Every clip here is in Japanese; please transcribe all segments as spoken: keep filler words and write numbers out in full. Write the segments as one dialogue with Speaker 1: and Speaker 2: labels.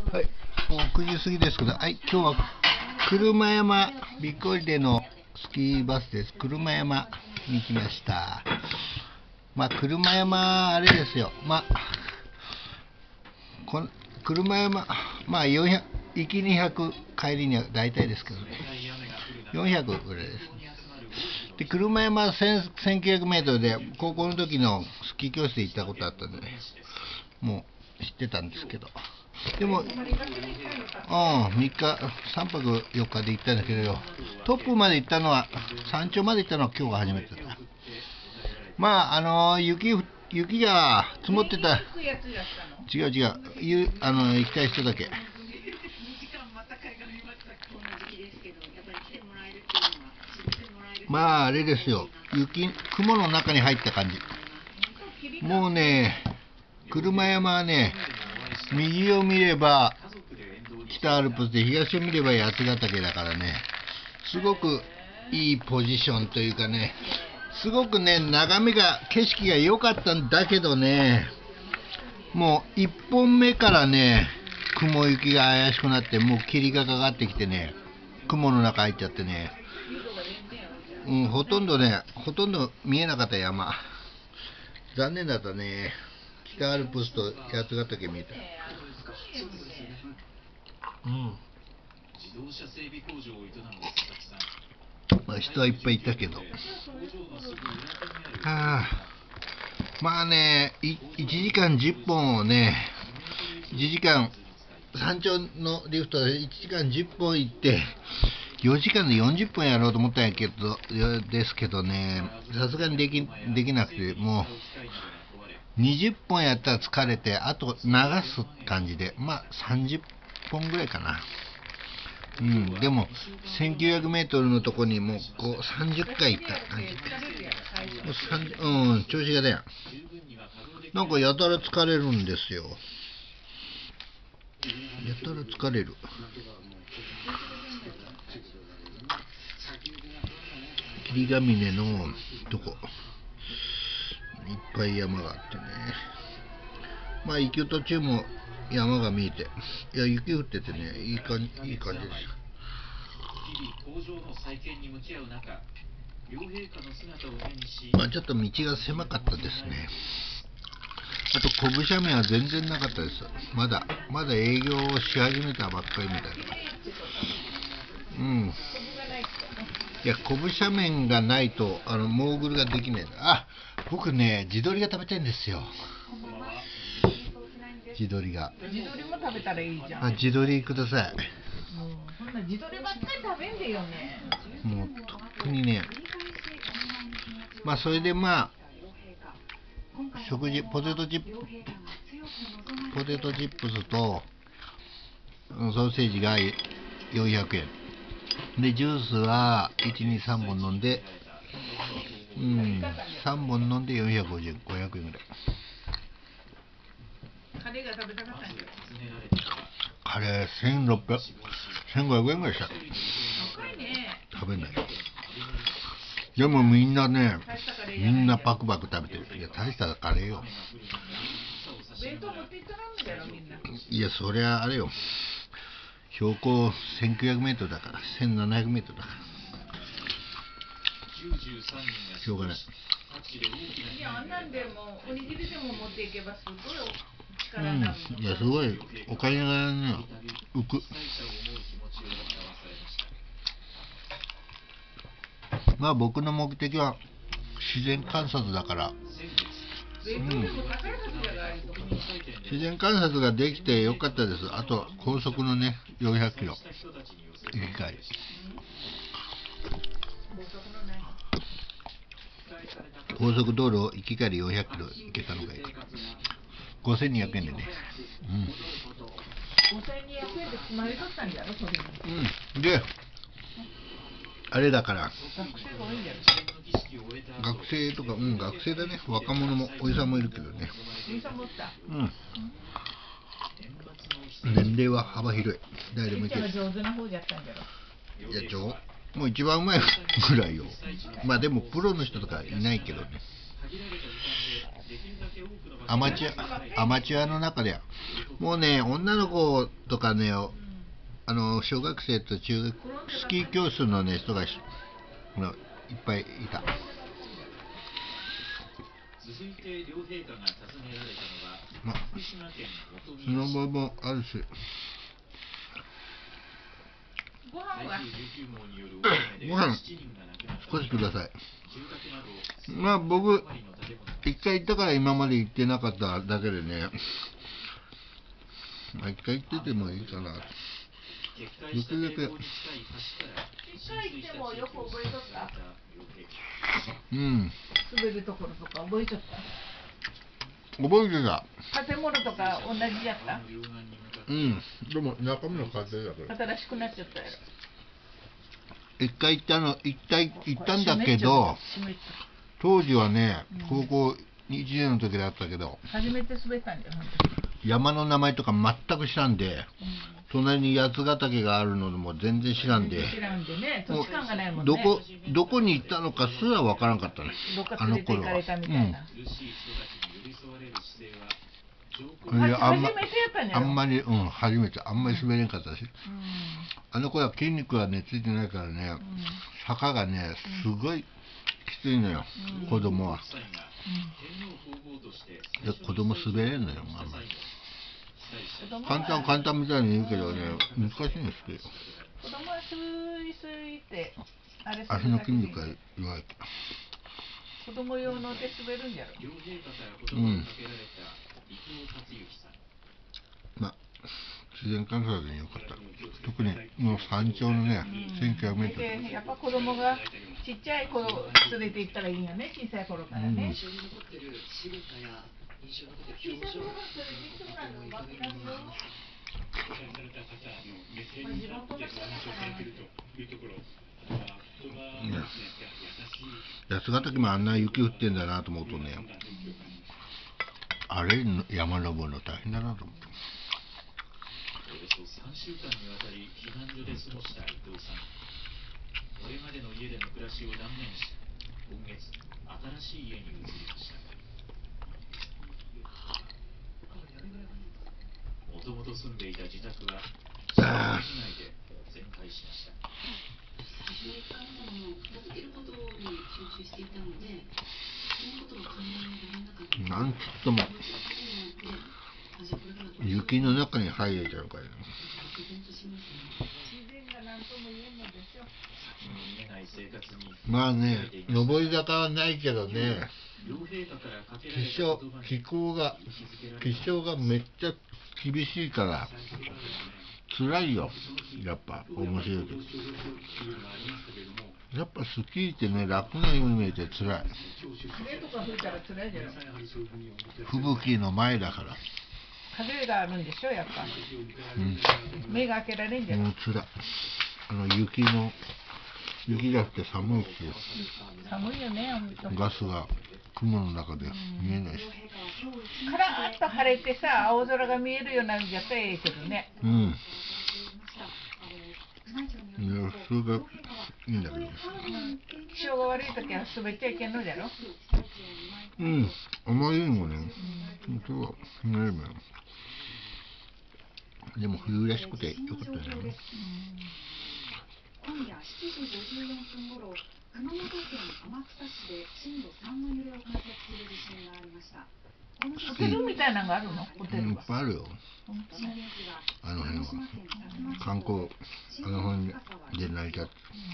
Speaker 1: はい、もうくじ過ぎですけど、はい、今日は車山ビッグホリデーのスキーバスです。車山に来ました。まあ、車山、あれですよ。まあ、この車山、まあ、よんひゃく、行きにひゃく、帰りには大体ですけどね。よんひゃくぐらいですね。で、車山せんきゅうひゃくメートルで、高校の時のスキー教室で行ったことあったんでね、もう知ってたんですけど。でも、うん、みっか、さんぱくよっかで行ったんだけど、トップまで行ったのは、山頂まで行ったのは今日が初めてだ。まあ、あの雪、雪が積もってた、違う違う、ゆあの行きたい人だけ。まあ、あれですよ、雪、雲の中に入った感じ。もうね、車山はね、右を見れば北アルプスで、東を見れば八ヶ岳だからね、すごくいいポジションというかね、すごくね、眺めが、景色が良かったんだけどね、もういっぽんめからね、雲行きが怪しくなって、もう霧がかかってきてね、雲の中入っちゃってね、うん、ほとんどね、ほとんど見えなかった山。残念だったね。北アルプスと八ヶ岳見えた。うん。まあ、人はいっぱいいたけど。はあ、まあね、いちじかんじゅっぽんをね、いちじかん、山頂のリフトでいちじかんじゅっぽん行って、よじかんでよんじゅっぷんやろうと思ったんやけど、ですけどね、さすがにでき、できなくて、もう、にじゅっぽんやったら疲れて、あと流す感じで、まあさんじゅっぽんぐらいかな。うん、でも、せんきゅうひゃくメートルのとこにもう、こう、さんじゅっかい行った感じで。もうさんじゅう、うん、調子が出やん。なんかやたら疲れるんですよ。やたら疲れる。霧ヶ峰のとこ、いっぱい山があってね。まあ行く途中も山が見えて、いや雪降っててね、いい感じ、いい感じです。まあちょっと道が狭かったですね。あとコブ斜面は全然なかったです。まだまだ営業をし始めたばっかりみたいな。うん。いや、コブ斜面がないとあのモーグルができない。あ、僕ね、地鶏が食べたいんですよ。地鶏が。
Speaker 2: 地鶏も食べたらいいじゃん。
Speaker 1: あ、地鶏ください。
Speaker 2: もうそんな地鶏ばっかり食べんでよね。
Speaker 1: もう特にね、まあそれでまあ食事、ポテトチップポテトチップスとソーセージがよんひゃくえんで、ジュースはいち、に、さんぼん飲んで、うん、さんぼん飲んでよんひゃくごじゅうえん、ごひゃくえんぐらい。
Speaker 2: カレーが食べたかったんだよ。
Speaker 1: カレーせんろっぴゃく、せんごひゃくえんぐらいした。
Speaker 2: 高いね。
Speaker 1: 食べない。でもみんなね、みんなパクパク食べてる。いや、大したカレーよ。
Speaker 2: 弁当持っていったらんだよ、みんな。
Speaker 1: いや、そりゃあれよ。標高せんきゅうひゃくメートルだから、せんななひゃくメートルだから。しょうがない。
Speaker 2: いや、あんなんでもおにぎりでも持っていけばすごい
Speaker 1: 力になる。うん、いや、すごいお金がね、浮く。まあ僕の目的は自然観察だから、うん、自然観察ができてよかったです。あと高速のね、よんひゃくキロ行き帰り。高速道路を行き帰りよんひゃくキロ行けたのがいいかな。ごせんにひゃくえんでね。うん。
Speaker 2: ごせんにひゃくえんで決まりとったんじゃろ、それに。
Speaker 1: うん。で、あれだから。
Speaker 2: 学生が多いんじゃ
Speaker 1: ない？学生とか、うん、学生だね。若者も、おじさんもいるけどね。
Speaker 2: おじさんもおった。
Speaker 1: うん。年齢は幅広い。誰でもいける。
Speaker 2: 上手な方じゃったんじゃろ。
Speaker 1: いや、上もう一番うまいぐらいよ。まあでもプロの人とかいないけどね。 アマチュアアマチュアの中でもうね、女の子とかね、あの小学生と中学スキー教室の、ね、人がしのいっぱいいた。ま、スノボもあるし、
Speaker 2: ご飯は
Speaker 1: ご飯少しください。まあ僕一回行ったから今まで行ってなかっただけでね、まあ一回行っててもいいかな。できるだけ
Speaker 2: 一回行ってもよく覚えとった？
Speaker 1: うん、
Speaker 2: 滑るところとか覚えとった？
Speaker 1: 覚えてた。
Speaker 2: 建物とか同じやった？
Speaker 1: うん、でも中身の家庭だから
Speaker 2: 新しくなっちゃったやろ。
Speaker 1: 一回行ったの一回行ったんだけど、当時はね、高校いちねんの時だったけど、
Speaker 2: 初めて滑ったんじゃん。
Speaker 1: 山の名前とか全く知らんで、隣に八ヶ岳があるのも全然知らんで、
Speaker 2: 知らんでね、土地勘がないもんね。
Speaker 1: どこどこに行ったのかすらわからんかったね。
Speaker 2: どっか連れて行かれたみたいな。
Speaker 1: うん、いやあんま
Speaker 2: 初めてやったんじゃろ。
Speaker 1: あんまり、うん、初めてあんまり滑れんかったし、
Speaker 2: うん、
Speaker 1: あの子は筋肉がねついてないからね、坂がねすごいきついのよ、
Speaker 2: うん、
Speaker 1: 子供は。
Speaker 2: うん、
Speaker 1: で子供滑れんのよ、あんまり。簡単簡単みたいに言うけどね、難しいんですけど。
Speaker 2: 子供はスイスイってあれ
Speaker 1: 足の筋肉が弱い。
Speaker 2: 子供用ので滑るんじゃろ。
Speaker 1: うん。まあ自然観察によかった。特にもう山頂のね、せんきゅうひゃくメートル。
Speaker 2: でやっぱ子供がちっちゃい頃連れて行ったらいいよね、小さい頃からね。うん、
Speaker 1: 八ヶ岳もあんな雪降ってんだなと思うとね、あれ山登るの大変だなと思って。
Speaker 3: およそさんしゅうかんにわたり避難所で過ごした伊藤さん。これまでの家での暮らしを断念し、今月新しい家に移りました。もともと住んでいた自宅は被害で全壊しました。
Speaker 1: なんつっても雪の中に入れちゃうからね。まあね、上り坂はないけどね、気象気候が気象がめっちゃ厳しいから辛いよ。やっぱ面白いけど、やっぱスキーってね、楽なように見えて辛い。吹雪の前だから。
Speaker 2: 風があるんでしょ、やっぱ。
Speaker 1: うん、
Speaker 2: 目が開けられんじゃん。
Speaker 1: もう辛い。あの雪の雪だって寒いし、
Speaker 2: 寒いよね、
Speaker 1: ガスが雲の中で見えないし。
Speaker 2: カラーッと晴れてさ、青空が見えるようになるんじゃったらええけどね。
Speaker 1: うん。いや、それがいいんだけど。
Speaker 2: 気象が悪い時は滑っちゃいけんのじゃろ。
Speaker 1: うん、あまりにもね、そうはなれば。でも冬らしくてよかったね。
Speaker 4: 今夜しちじごじゅうよんぷんごろ、熊本県天草市で震度さんの揺れを観測する地震がありました。
Speaker 2: ホテルみたいなのがあるの？ホテルが。
Speaker 1: いっぱいあるよ。あの辺は観光、あの辺で成り立つ。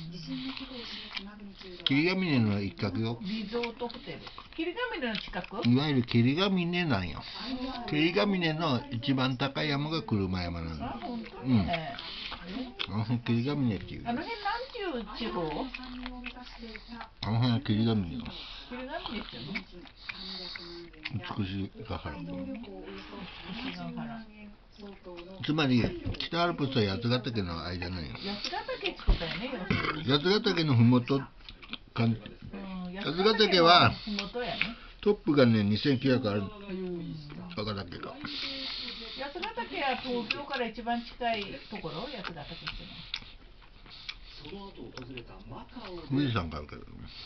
Speaker 1: 霧ヶ峰の一角よ。
Speaker 2: リゾートホテル。霧ヶ峰の近く？
Speaker 1: いわゆる霧ヶ峰なんよ。霧ヶ峰の一番高い山が車山なの。
Speaker 2: あ、本当
Speaker 1: うん。
Speaker 2: ね。
Speaker 1: あの辺霧ヶ峰っていう。
Speaker 2: あの辺なんちゅう地方？
Speaker 1: あの辺は霧ヶ峰よ。
Speaker 2: 霧ヶ峰っていうの？
Speaker 1: 美しが原。
Speaker 2: 美しが原。
Speaker 1: つまり北アルプスと八ヶ岳の間なんよ。
Speaker 2: 八ヶ岳ってことやね。
Speaker 1: 八ヶ岳のふもとかん、八ヶ岳はトップがねにせんきゅうひゃくある。八ヶ岳が。
Speaker 2: 八ヶ岳は東京から一番近いところ、八ヶ岳っていうのは。
Speaker 1: 富士山があるけどね。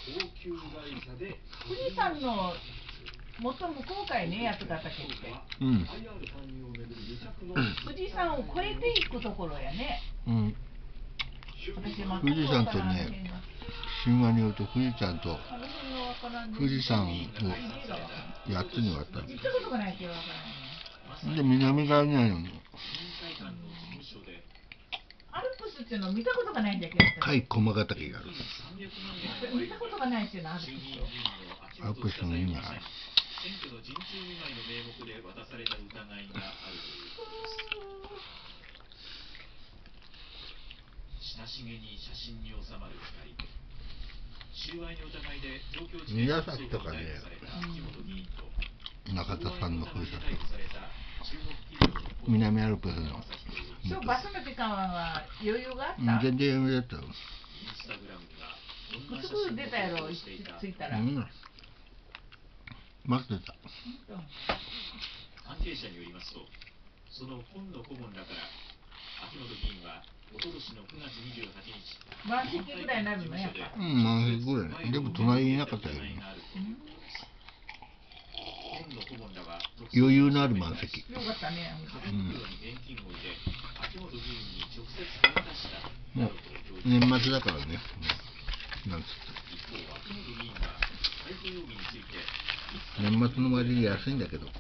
Speaker 2: 富士山のもっと向こうかいね、八ヶ岳って。
Speaker 1: うん。
Speaker 2: 富士山を越えていくところやね。
Speaker 1: うん。富士山とね、神話によると富士山と富士山をやっつに割った。
Speaker 2: 行ったことがないけどわからない。
Speaker 1: で、南側にあるの。
Speaker 2: アルプスっていうのを見たことがないんだけど。
Speaker 1: 甲斐駒ヶ岳がある。
Speaker 2: 見たことがないっていうのアルプスを。
Speaker 1: アルプスの意味はある。
Speaker 3: 選挙の陣中見舞いの名目で渡された疑いがあるということです。親しげに写真に収まるふたり。収賄の疑いで東京地検
Speaker 1: 宮崎とかね、中田さんのふるさと、南アルプスの。
Speaker 2: そう、バスの時間は余裕があった。
Speaker 1: 全然余裕だったよ。
Speaker 2: すぐ出たやろ、着いたら。
Speaker 1: うん。待ってた。
Speaker 3: 関係者によりますと、その今野顧問らから秋元議員はおととしのくがつにじゅうはちにち、
Speaker 2: 満席ぐらいになるのやっぱ。
Speaker 1: うん、満席ぐらいね。でも隣にいなかったよね。余裕のある満席。
Speaker 2: よかったね。
Speaker 1: うん。もう年末だからね。なんつって。年末の割に安いんだけど。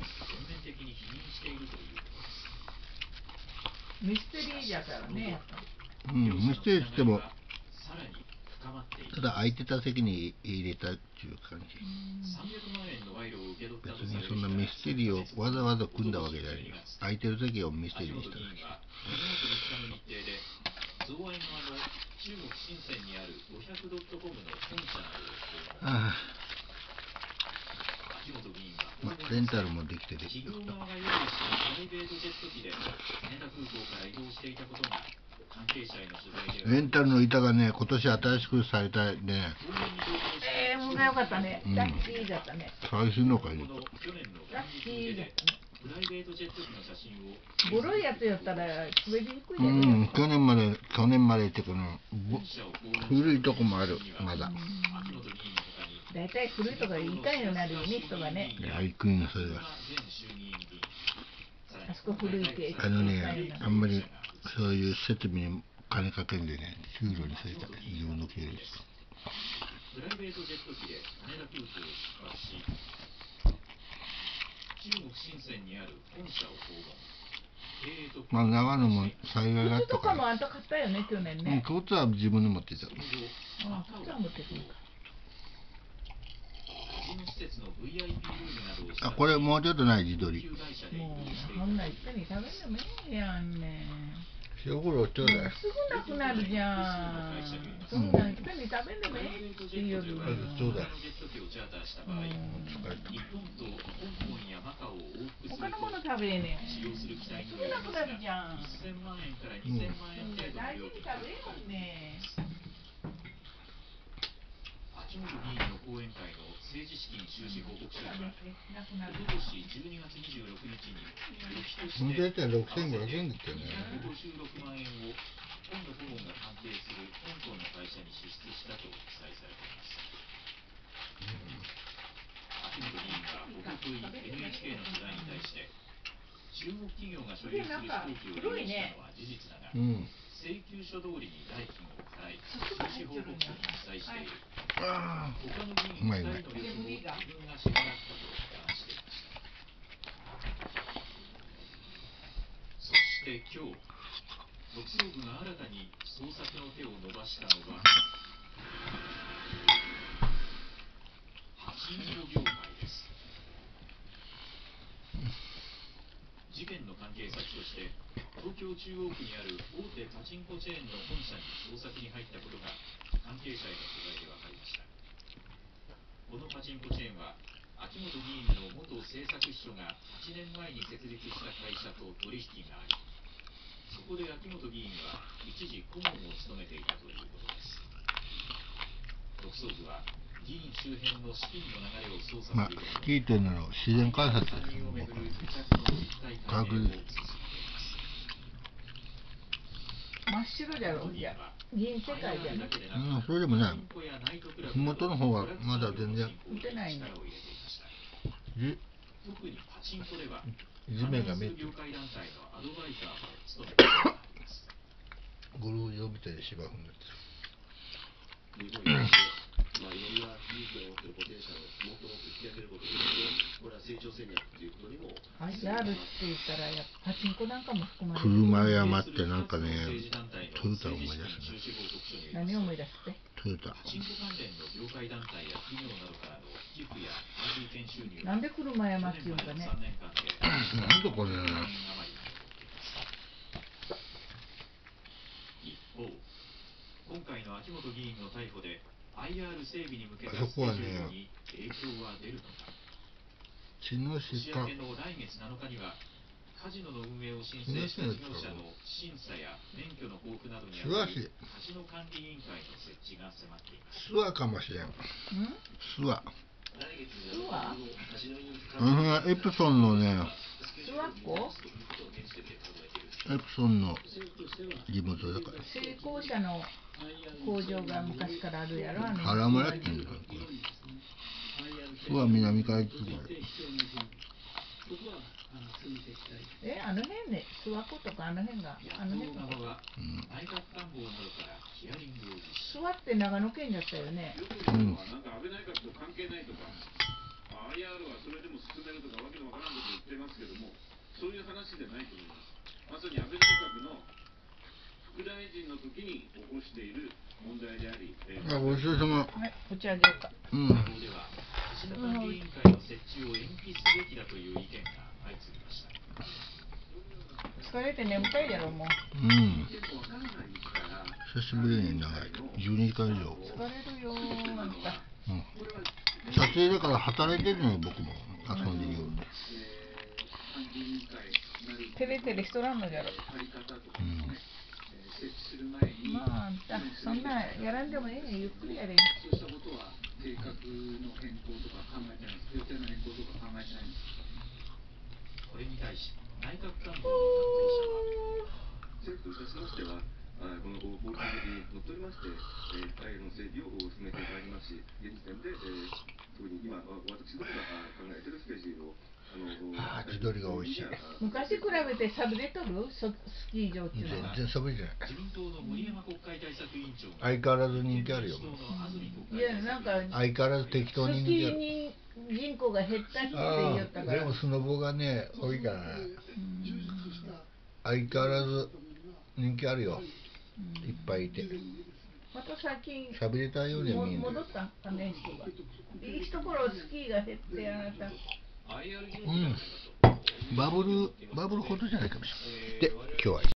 Speaker 2: ミステリーじゃからね、やっぱ
Speaker 1: り。うん、ミステリーって言っても、ただ空いてた席に入れたっていう感じ。別にそんなミステリーをわざわざ組んだわけじゃない。空いてる席をミステリーにしただけ。ああ。まあ、レンタルもできててよかった。レンタルの板がね、今年新しくされたね。
Speaker 2: えー、もうよかったね。ラッキーだったね。
Speaker 1: 最新のかい。ラッ
Speaker 2: キーだったね。ボロいやつやったら滑りにくいじゃない。
Speaker 1: うん、去年まで、去年までってこの古いとこもある、まだ。
Speaker 2: だいたい古いとかいいかいのなるよね、人がね。
Speaker 1: いや、行くんよ、それが。
Speaker 2: あそこ古い系。
Speaker 1: あのね、あんまりそういう設備に金かけんでね、給料にされたら自分の給料です。プライベートジェット機で羽田空港を出発し、中国深センにある本社を訪問。まあ長野も災害があったから。
Speaker 2: 靴とかもあんた買ったよね、去年ね。
Speaker 1: うん、靴は自分で持ってた。
Speaker 2: あ、靴は持ってくるか。
Speaker 1: あ、これもうちょっとない自撮り。
Speaker 2: もうこんないっぺんに食べんでもええやんね。
Speaker 1: 塩黒ちょうだい。
Speaker 2: すぐなくなるじゃん。そんなんいっぺんに食べんでもええっていうよりも。
Speaker 1: ちょうだい。
Speaker 2: 他のもの食べえねん。すぐなくなるじゃん。うん、大事に食べえもんね。
Speaker 3: 秋元議員の講演会の政治資金収支報告書には、おととしじゅうにがつにじゅうろくにちに旅費として
Speaker 1: ろくせんごひゃくえんだったよね。
Speaker 3: ごじゅうろくまんえんを今野顧問が関係する香港の会社に支出したと記載されています。秋元議員はおととい エヌエイチケー の取材に対して、中国企業が所有する飛行機を利用したのは事実だが、うん、請求書通りに代金を払い、収支報告書に記載している。他の議員ふたりの旅費を自分が支払ったと話していました。そして今日、特捜部が新たに捜索の手を伸ばしたのは、パチンコ業界です。事件の関係先として、東京中央区にある大手パチンコチェーンの本社に捜索に入ったことが関係者への取材で分かりました。このパチンコチェーンは秋元議員の元政策秘書がはちねんまえに設立した会社と取引があり、そこで秋元議員は一時顧問を務めていたということです。特捜部は議員周辺の資金の流れを捜査する
Speaker 1: まあ、聞いてるのは自然観察ですよ。科学
Speaker 2: マっ白じゃろ、じゃあ銀世界じゃね。
Speaker 1: うん、それでもね、麓の方はまだ全然
Speaker 2: 打てないね。
Speaker 1: じ
Speaker 3: 特にパチンコでは
Speaker 1: 地面が見えてる。
Speaker 3: 業界団体のアドバイザーを務めています
Speaker 1: ゴルフ場みたいで芝生になってる。
Speaker 5: 日本にまあ、いろんな技術を持っているポテンシャルをもっともっと引き上げることによってこれは成長戦略ということにも
Speaker 2: アイアール って言ったらやっぱパチンコなんかも含まれる。
Speaker 1: 車山ってなんかね、トヨタを思い出すね。
Speaker 2: 何を思い出すって？
Speaker 1: トヨタ。
Speaker 3: パチンコ関連の業界団体や企業などからの寄付やパーティー券収入
Speaker 2: なんで車山っていうんかね。
Speaker 3: さんねんかんで
Speaker 1: なんだこれ。
Speaker 3: 一方、今回の秋元議員の逮捕で アイアール 整備に向けた
Speaker 1: あそこはね
Speaker 3: に影響は出るのか。
Speaker 1: 茅野
Speaker 3: 年
Speaker 1: 市か。
Speaker 3: 明けの来月なのかにはカジノの運営を申請した事業者の審査や免許の交付などにあたるカジノ管理委員会の設置が迫っています。
Speaker 1: 諏訪かもしれん。
Speaker 2: ん？
Speaker 1: 諏訪。
Speaker 2: 諏訪？
Speaker 1: うん、エプソンのね、
Speaker 2: 諏訪湖？
Speaker 1: エプソンの地元だから。
Speaker 2: 成功者の工場が昔からあるやろ、あの
Speaker 1: 原村って言うんだから、これ。諏訪南から行ってこれ。
Speaker 2: え、あの辺ね、諏訪湖とかあの辺が、あの辺が。
Speaker 3: 内閣官房などからヒアリングを実施。
Speaker 2: 諏訪って長野県だったよね。
Speaker 1: うん。
Speaker 5: なんか安倍内閣と関係ないとか アイアール はそれでも進めるとかわけのわからんこと言ってますけども、そういう話じゃないと思います。まさに安倍内閣の副大臣の時に起こしている問題であり、えー、
Speaker 1: あ、ごちそうさま。
Speaker 2: はい、こちらでようか。
Speaker 1: うん。
Speaker 3: ではカジノ管理委員会の設置を延期すべきだという意見が相次ぎました。
Speaker 2: 疲れて眠たいやろ、もう。
Speaker 1: うん。久しぶりに長い。じゅうにじかん以上。
Speaker 2: 疲れるよー、あんた。
Speaker 1: うん。撮影だから働いてるのよ、僕も。遊んでるよ。
Speaker 2: テレテレしとらんのじゃろ。
Speaker 1: うん。
Speaker 2: まあ、あんた、そんなやらんでもええねん、ゆっくりやれ。
Speaker 5: そうしたことは計画の変更とか考えてないです。予定の変更とか考えてないです。
Speaker 3: これに対し内閣官房の担当者は
Speaker 5: 政府といたしましては、あこの法律にのっとりまして、えー、大の整備を進めてまいりますし、現時点で、えー、特に今、私どもが考えているスケジュールを、あの、
Speaker 1: ああ、地鶏が美味しい。
Speaker 2: 昔比べてサビれとるスキー場っていうのは。
Speaker 1: 全然サビじゃない。
Speaker 3: 自民党の森山国会対策委員長が
Speaker 1: 相変わらず人気あるよ。
Speaker 2: いや、なんか、
Speaker 1: 相変わらず適当に
Speaker 2: ス
Speaker 1: 人気ある。
Speaker 2: キー人口が減ったって言
Speaker 1: あ
Speaker 2: ったか
Speaker 1: あ、で
Speaker 2: ら。
Speaker 1: もスノボがね、多いからね。相変わらず人気あるよ。いっぱいいて。
Speaker 2: また最近、
Speaker 1: 喋れたようには見えない。
Speaker 2: 戻ったんかね、人が。いいところスキーが減ってあなた。
Speaker 1: うん。バブル、バブルほどじゃないかもしれない。で、今日は